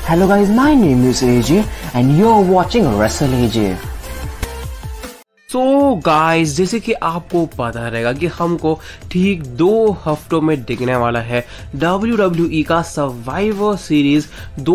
Hello guys, my name is AJ and you're watching Wrestle AJ. So guys, जैसे कि आपको पता रहेगा कि हमको ठीक 2 हफ्तों में दिखने वाला है WWE का सर्वाइवर सीरीज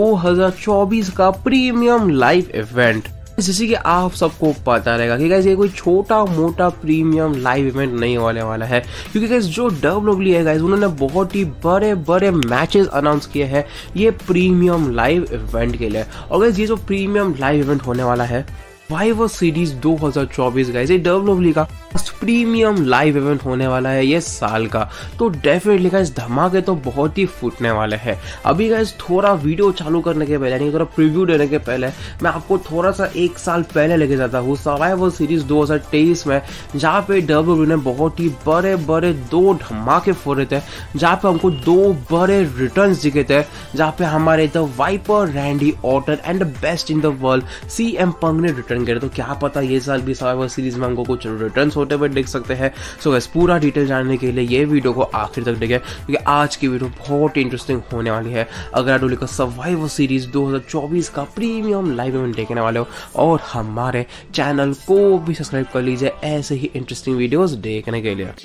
2024 का प्रीमियम लाइव इवेंट। जैसे कि आप सबको पता रहेगा कि गाइस ये कोई छोटा मोटा प्रीमियम लाइव इवेंट नहीं होने वाला है, क्योंकि गाइस जो WWE है गाइस उन्होंने बहुत ही बड़े बड़े मैचेस अनाउंस किए हैं ये प्रीमियम लाइव इवेंट के लिए। और गाइस ये जो प्रीमियम लाइव इवेंट होने वाला है सर्वाइवर सीरीज 2024 गाइस ये WWE का प्रीमियम लाइव इवेंट होने वाला है ये साल का। तो डेफिनेटली गाइस धमाके तो बहुत ही फूटने वाले हैं। अभी गाइस थोड़ा वीडियो चालू करने के पहले, नहीं थोड़ा प्रीव्यू देने के पहले मैं आपको थोड़ा सा 1 साल पहले लेके जाता हूँ सर्वाइवर सीरीज 2023 में, जहाँ पे WWE ने बहुत ही बड़े बड़े 2 धमाके फोड़े थे, जहाँ पे हमको 2 बड़े रिटर्न्स दिखे थे, जहाँ पे हमारे the Viper Randy Orton and the best in the world CM Punk ने रिटर्न करे। तो क्या पता ये साल भी सर्वाइवर सीरीज में हमको कुछ रिटर्न्स होते हुए देख सकते हैं। सो गाइस पूरा डिटेल जानने के लिए ये वीडियो को आखिर तक देखें, क्योंकि आज की वीडियो बहुत इंटरेस्टिंग होने वाली है। अगर आप का सर्वाइवर सीरीज 2024 का प्रीमियम लाइव इवेंट देखने वाले हो और हमारे चैनल को भी सब्सक्राइब कर लीजिए ऐसे ही इंटरेस्टिंग वीडियोस देखने के लिए।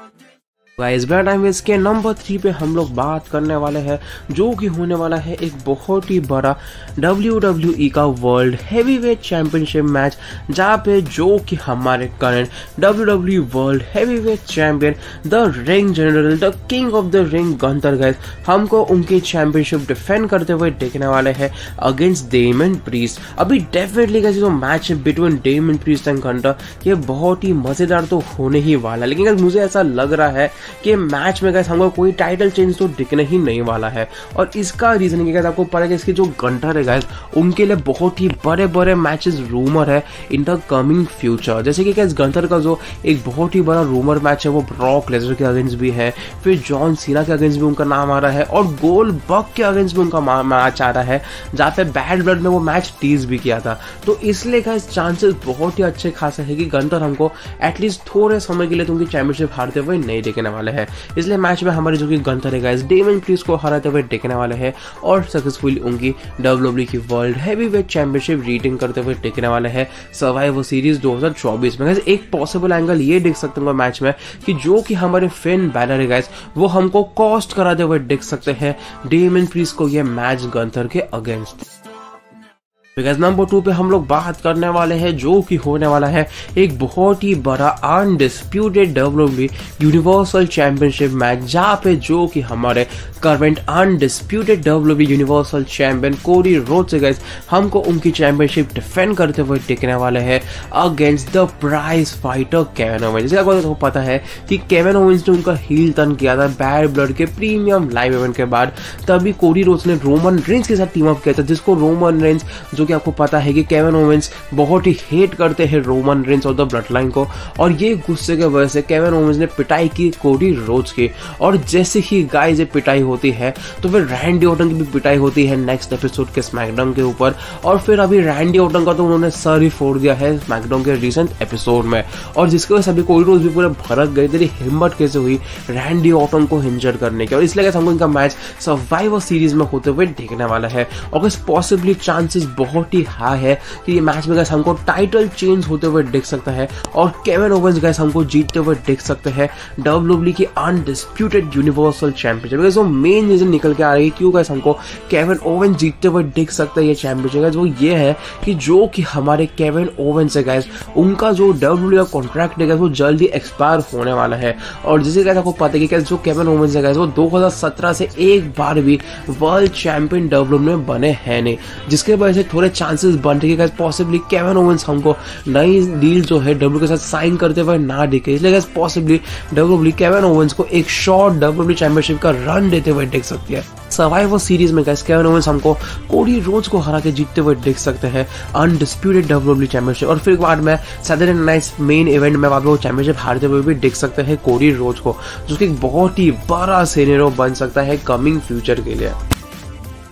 गाइस बिना टाइम वेस्ट के नंबर 3 पे हम लोग बात करने वाले हैं, जो कि होने वाला है एक बहुत ही बड़ा WWE का वर्ल्ड हैवीवेट चैंपियनशिप मैच, जहाँ पे जो कि हमारे current WWE world heavyweight champion the ring general the king of the ring Gunther guys हमको उनकी चैंपियनशिप डिफेंड करते हुए देखने वाले हैं अगेंस्ट डेमन प्रीस्ट। अभी डेफिनेटली गाइस जो मैच है between Damian Priest and Gunther ये बहुत ही मजेदार तो होने ही वाला है, लेकिन गाइस मुझे ऐसा लग रहा है कि मैच में गाइस हमको कोई टाइटल चेंज तो दिखने ही नहीं वाला है। और इसका रीजन है गाइस आपको पता है कि इसके जो गंथर है गाइस उनके लिए बहुत ही बड़े बड़े मैचेस रूमर है इन द कमिंग फ्यूचर। जैसे कि गाइस गंथर का जो एक बहुत ही बड़ा रूमर मैच है वो ब्रॉक लेसनर के अगेंस्ट भी है, फिर जॉन सीना के अगेंस्ट भी उनका नाम आ रहा है और गोल्डबर्ग के अगेंस्ट भी उनका मैच आ रहा है, जहाँ पे बैड ब्लड में वो मैच टीज भी किया था। तो इसलिए गाइस चांसेस बहुत ही अच्छे खासे है कि गंथर हमको एटलीस्ट थोड़े समय के लिए तो उनकी चैंपियनशिप हारते हुए नहीं देखने वाले हैं। इसलिए मैच में हमारे जो कि गंथर है गाइस डेमन प्रीस्ट को हराते हुए देखने वाले हैं और सक्सेसफुली उनकी WWE की वर्ल्ड हैवीवेट चैंपियनशिप रीटेन करते हुए देखने वाले हैं सर्वाइवर सीरीज 2024 में। गाइस एक पॉसिबल एंगल ये देख सकते हैं मैच में कि जो कि हमारे फिन बैलर है गाइस वो हमको कॉस्ट कराते हुए देख सकते हैं डेमन प्रीस्ट को ये मैच गंथर के अगेंस्ट। बिकॉज नंबर 2 पे हम लोग बात करने वाले हैं जो कि होने वाला है एक बहुत ही बड़ा undisputed WWE Universal championship match, जहाँ पे जो कि हमारे current undisputed WWE Universal champion Cody Rhodes से गाइस हमको उनकी चैंपियनशिप डिफेंड करते हुए देखने वाले हैं against the prize fighter Kevin Owens. जैसे आपको पता है कि केविन ओवेंस ने उनका हील टर्न किया था बैड ब्लड के प्रीमियम लाइव इवेंट के बाद, तभी कोडी रोड्स ने रोमन रेंज के साथ टीम अप किया था, जिसको रोमन रेंज जो कि आपको पता है कि केविन ओवेंस बहुत ही हेट करते हैं रोमन रेंज और द ब्लड लाइन को, और ये गुस्से के वजह से केविन ओवेंस ने पिटाई की कोडी रोड्स की। और जैसे ही गाइस ये पिटाई होती है तो फिर रैंडी ऑर्टन की भी पिटाई होती है नेक्स्ट एपिसोड के स्मैकडाउन के ऊपर, और फिर अभी रैंडी ऑर्टन का तो उन्होंने सर ही फोड़ दिया है स्मैकडाउन के रिसेंट एपिसोड में, और जिसके वजह से अभी कोडी रोड्स भी पूरे भड़क गए तेरी हिम्मत कैसे हुई रैंडी ऑर्टन को इंजर करने की। और इसलिए हमको इनका मैच सर्वाइवर सीरीज में होते हुए देखने वाला है और पॉसिबली चांसेस बहुत ही हाई है कि ये मैच में गाइस हमको टाइटल चेंज होते हुए देख सकता है और केविन ओवेंस गाइस हमको जीतते हुए देख सकते हैं WWE की अनडिस्प्यूटेड यूनिवर्सल चैंपियनशिप। गाइस वो मेन रीजन निकल के आ रही है क्यों गाइस हमको केविन ओवेंस जीतते हुए देख सकते हैं ये चैंपियनशिप गाइस, वो ये है कि जो कि हमारे केविन ओवेंस है गाइस उनका जो WWE का कॉन्ट्रैक्ट है गाइस वो जल्दी एक्सपायर होने वाला है। और जैसे गाइस आपको पता है कि जो केविन ओवेंस है गाइस वो 2017 से एक बार भी वर्ल्ड चैंपियन WWE में बने हैं नहीं, जिसके वजह से थोड़े चांसेस बन रहे हैं पॉसिबली केविन ओवेंस हमको नई डील जो है WWE के साथ साइन करते हुए ना दिखे। इसलिए पॉसिबली WWE केविन ओवेंस को एक शॉर्ट WWE चैंपियनशिप का रन देते हुए देख सकती है। सर्वाइवर सीरीज में गाइस केविन ओवेंस हमको कोडी रोड्स को हरा के जीतते हुए देख सकते हैं अनडिस्प्यूटेड WWE चैंपियनशिप, और फिर बाद में सैटरडे नाइट मेन इवेंट में वहां पे वो चैंपियनशिप हारते हुए भी देख सकते हैं कोडी रोड्स को, जो कि एक बहुत ही बड़ा सिनेरियो बन सकता है कमिंग फ्यूचर के लिए।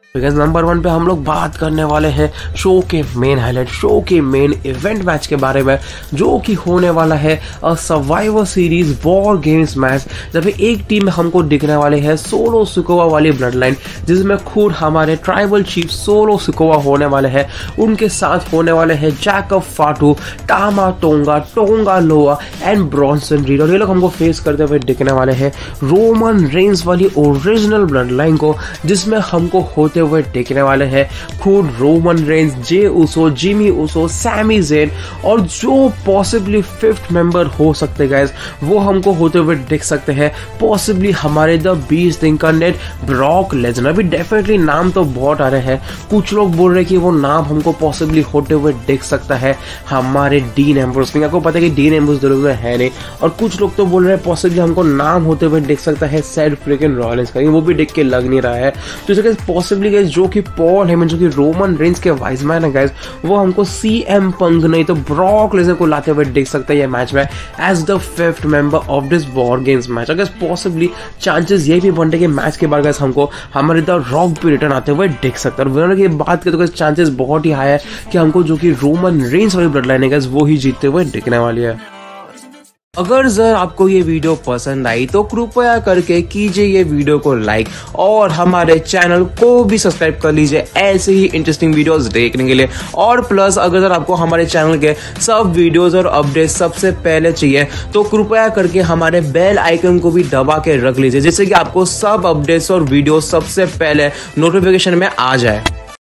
नंबर 1 पे हम लोग बात करने वाले हैं शो के मेन हाईलाइट, शो के मेन इवेंट मैच के बारे में, जो कि होने वाला है Survivor Series War Games match, जब एक टीम में हमको दिखने वाले हैं सोलो सिकोवा वाली ब्लड लाइन, जिसमें खुद हमारे ट्राइबल चीफ सोलो सिकोवा होने वाले हैं। उनके साथ होने वाले हैं Jacob Fatu, Tama Tonga, Tonga Loa and Bronson read, और ये लोग हमको फेस करते हुए दिखने वाले हैं रोमन रेंस वाली ओरिजिनल ब्लड लाइन को, जिसमें हमको होते हुए देखने वाले हैं खुद Roman Reigns, Jey Uso, Jimmy Uso, Sami Zayn, और जो पॉसिबली 5th मेंबर हो सकते हैं गाइस, वो हमको होते हुए देख सकते हैं पॉसिबली हमारे the Beast Incarnate Brock Lesnar. अभी डेफिनेटली नाम तो बहुत आ रहे हैं, कुछ लोग बोल रहे हैं कि वो नाम हमको पॉसिबली होते हुए देख सकता है हमारे डीन एम्ब्रोस। आपको पता है कि डीन एम्ब्रोस दोनों में है नहीं, और कुछ लोग तो बोल रहे हैं पॉसिबली हमको नाम होते हुए देख सकता है सेड फ्रिकन रॉलिंस का, वो भी देख के लग नहीं रहा है। तो इसे पॉसिबली जो कि पॉल हेमन, जो कि रोमन रेंस के वाइस मैन है गाइस, वो हमको सीएम पंक नहीं तो ब्रॉक लेसनर को लाते हुए देख सकते हैं ये मैच में as the 5th member of this War Games match. अगर पॉसिबली चांसेस ये भी बनते कि मैच के बाद गाइस हमको हमारे द रॉक भी रिटर्न आते हुए देख सकते हैं। और विनर की बात करें तो चांसेस बहुत ही हाई है कि हमको जो कि रोमन रेंस वाली ब्लड लाइन है गाइस, वो ही जीतते हुए दिखने वाली है। अगर सर आपको ये वीडियो पसंद आई तो कृपया करके कीजिए ये वीडियो को लाइक, और हमारे चैनल को भी सब्सक्राइब कर लीजिए ऐसे ही इंटरेस्टिंग वीडियोस देखने के लिए। और प्लस अगर सर आपको हमारे चैनल के सब वीडियोस और अपडेट्स सबसे पहले चाहिए तो कृपया करके हमारे बेल आइकन को भी दबा के रख लीजिए, जिससे कि आपको सब अपडेट्स और वीडियो सबसे पहले नोटिफिकेशन में आ जाए।